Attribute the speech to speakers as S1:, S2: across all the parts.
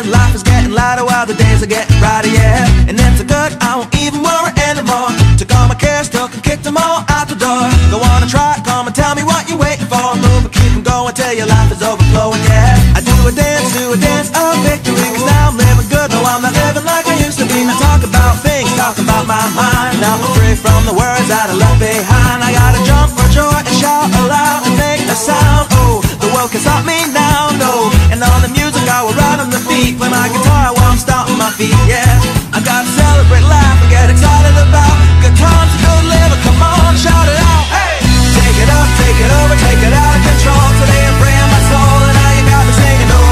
S1: and life is getting lighter while the days are getting brighter, yeah. And if they're good, I won't even worry anymore. Took all my cares, took and kicked them all out the door. Go on and try it, come and tell me what you're waiting for. Move and keep them going till your life is overflowing, yeah. I do a dance of victory, cause now I'm living good. No, I'm not living like I used to be. Now talk about things, talk about my mind. Now I'm free from the words that I left behind. I gotta jump for joy and shout aloud and make a sound. Oh, the world can stop me now, no. And on the music I will ride on the beat. Play my guitar while I'm stomping my feet, yeah. I gotta celebrate, laugh and get excited about good times and good living. Come on, shout it out, hey! Take it up, take it over, take it out of control. Today I'm praying my soul and now you got me singing, oh,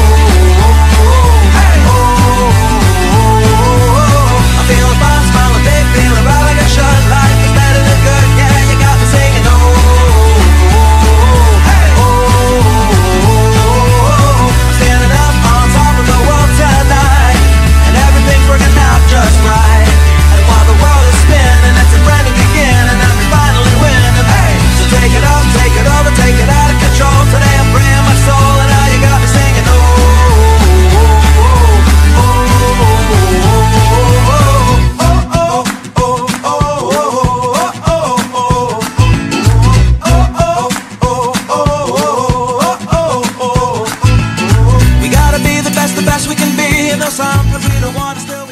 S1: hey, oh. I'm feeling fine, smiling big, feeling right like I should. Life is better than good, yeah, you got me singing, oh, hey, oh. I'm standing up on top of the world tonight, and everything's working out just right. And while the world is spinning, it's a brand new beginning, and we finally winning, hey. So take it up, take it over, take it out of control. Today I'm praying my soul, and now you got me singing, oh, we gotta be the best we can be, and though sometimes we don't want to still